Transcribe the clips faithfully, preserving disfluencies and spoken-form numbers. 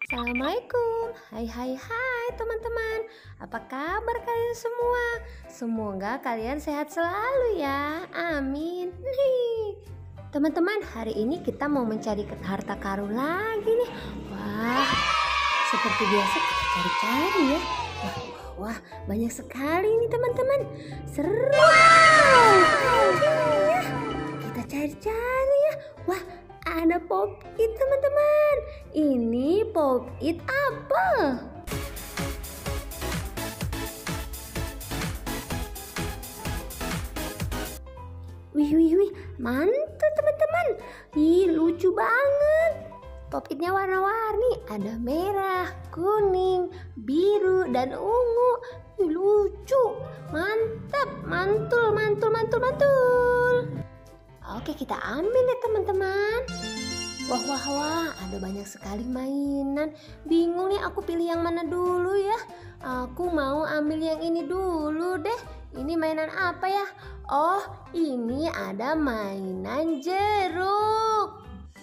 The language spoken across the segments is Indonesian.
Assalamualaikum, hai hai hai teman-teman. Apa kabar kalian semua? Semoga kalian sehat selalu ya, amin. Teman-teman, hari ini kita mau mencari harta karun lagi nih. Wah, seperti biasa kita cari-cari ya. Wah, wah, wah, banyak sekali nih teman-teman. Seru. Wow. Kita cari-cari ya. Wah, ada pop-it teman-teman. Ini pop-it apel. Wih wih wih, mantap teman-teman. Ih, lucu banget. Pop-itnya warna-warni, ada merah, kuning, biru, dan ungu. Ih, lucu, mantap, mantul, mantul, mantul, mantul. Oke, kita ambil ya teman-teman. Wah wah wah, ada banyak sekali mainan. Bingung nih aku pilih yang mana dulu ya. Aku mau ambil yang ini dulu deh. Ini mainan apa ya? Oh, ini ada mainan jeruk.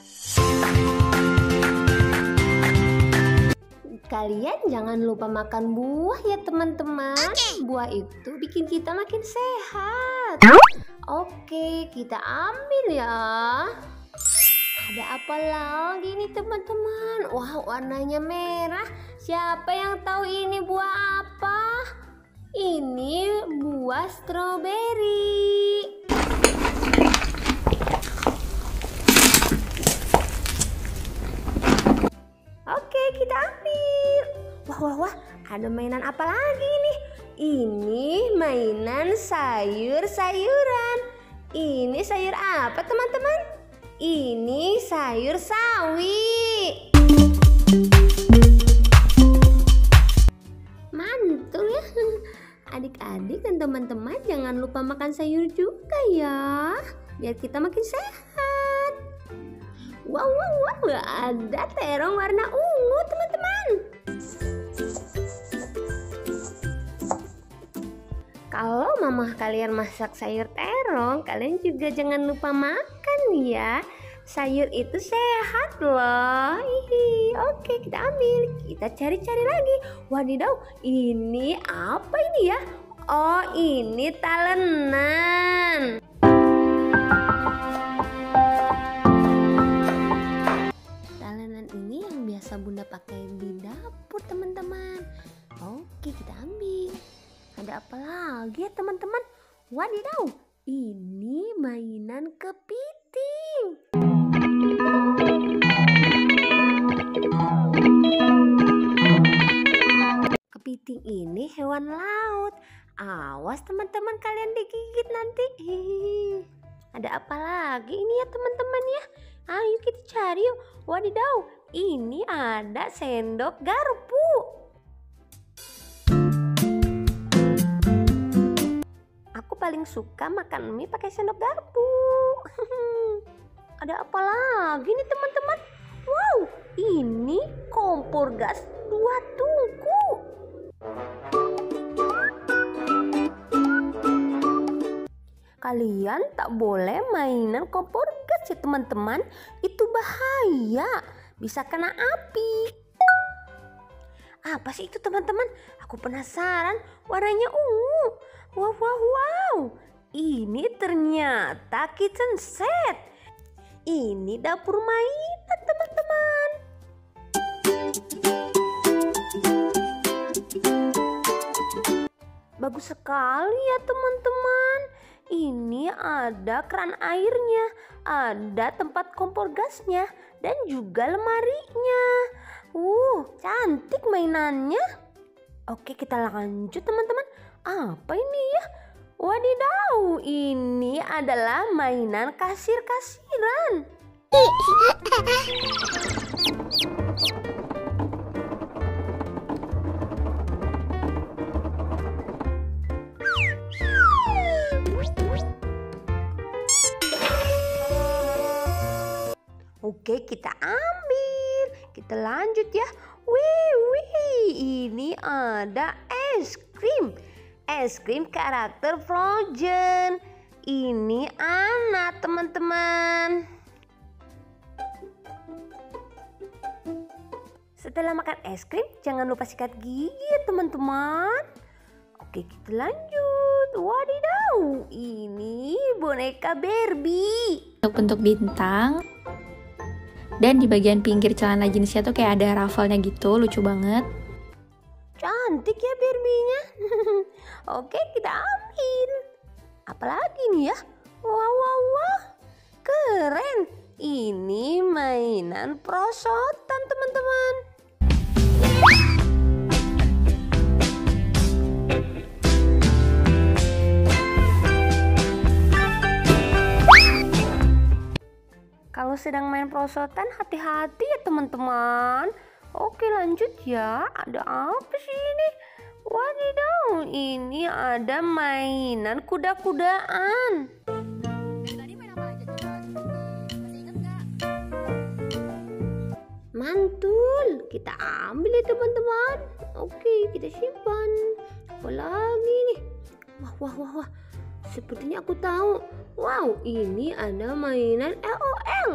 Kalian jangan lupa makan buah ya teman-teman. Okay. Buah itu bikin kita makin sehat. Oke, kita ambil ya. Ada apa lagi nih teman-teman? Wah, warnanya merah. Siapa yang tahu ini buah apa? Ini buah stroberi. Oke, kita ambil. Wah, wah, wah, ada mainan apa lagi nih? Ini mainan sayur-sayuran. Ini sayur apa teman-teman? Ini sayur sawi. Mantul ya. Adik-adik dan teman-teman jangan lupa makan sayur juga ya, biar kita makin sehat. Wow, wow, wow, ada terong warna ungu teman-teman. Kalau mama kalian masak sayur terong, kalian juga jangan lupa makan ya. Sayur itu sehat loh. Hihi. Oke, kita ambil. Kita cari-cari lagi. Wadidaw, ini apa ini ya? Oh, ini talenan. Talenan ini yang biasa Bunda pakai di dapur teman-teman. Oke, kita ambil. Ada apa lagi ya teman-teman? Wadidaw, ini mainan kepiting. Kepiting ini hewan laut. Awas teman-teman, kalian digigit nanti. Hihi. Ada apa lagi ini ya teman-teman ya? Ayo kita cari yuk. Wadidaw, ini ada sendok garpu. Aku paling suka makan mie pakai sendok garpu. Ada apa lagi nih teman-teman? Wow, ini kompor gas dua tungku. Kalian tak boleh mainan kompor gas ya teman-teman. Itu bahaya, bisa kena api. Apa sih itu teman-teman? Aku penasaran, warnanya ungu. Wow, wow, wow. Ini ternyata kitchen set. Ini dapur mainan teman-teman. Bagus sekali ya teman-teman. Ini ada keran airnya, ada tempat kompor gasnya, dan juga lemarinya. Uh, cantik mainannya. Oke, kita lanjut teman-teman. Apa ini ya? Wadidaw, ini adalah mainan kasir-kasiran. Oke, kita ambil. Kita lanjut ya. Wih, wih, ini ada es krim. Es krim karakter Frozen. Ini anak teman-teman. Setelah makan es krim, jangan lupa sikat gigi ya teman-teman. Oke, kita lanjut. Wadidaw, ini boneka Barbie. Bentuk-bentuk bintang. Dan di bagian pinggir celana jeansnya tuh kayak ada raffle-nya gitu, lucu banget. Cantik ya Barbie-nya. Oke, kita ambil. Apalagi nih ya? Wah, wah, wah. Keren. Ini mainan perosotan teman-teman. Kalau sedang main perosotan hati-hati ya teman-teman. Oke, lanjut ya. Ada apa sih ini? Wadidaw, ini ada mainan kuda-kudaan. Mantul, kita ambil ya teman-teman. Oke, kita simpan. Apa lagi nih? Wah, wah, wah, wah. Sepertinya aku tahu. Wow, ini ada mainan L O L.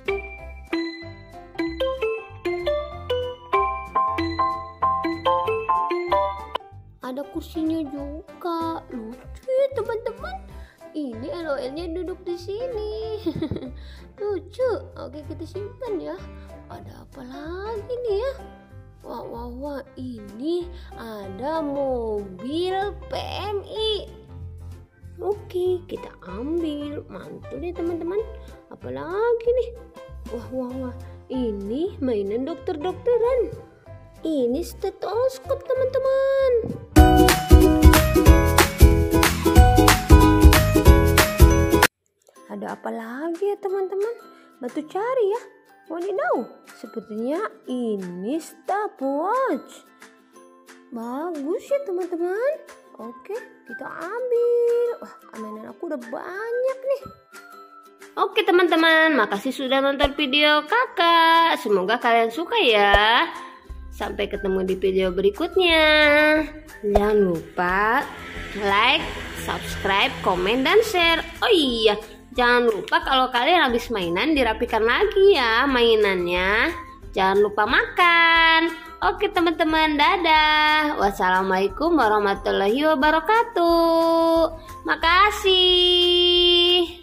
Ada kursinya juga. Lucu ya teman-teman. Ini L O L-nya duduk di sini. Lucu. Oke, kita simpan ya. Ada apa lagi nih ya? Wah, wah, wah. Ini ada mobil P M I. Oke, kita ambil. Mantul ya teman-teman. Apalagi nih? Wah, wah, wah. Ini mainan dokter-dokteran. Ini stetoskop teman-teman. Ada apa lagi ya teman-teman? Bantu cari ya. Wadidaw, sepertinya ini stopwatch. Bagus ya teman-teman. Oke, kita ambil. Wah, mainan aku udah banyak nih. Oke teman-teman, makasih sudah nonton video kakak. Semoga kalian suka ya. Sampai ketemu di video berikutnya. Jangan lupa like, subscribe, komen, dan share. Oh iya, jangan lupa kalau kalian habis mainan dirapikan lagi ya mainannya. Jangan lupa makan. Oke teman-teman, dadah. Wassalamualaikum warahmatullahi wabarakatuh. Makasih.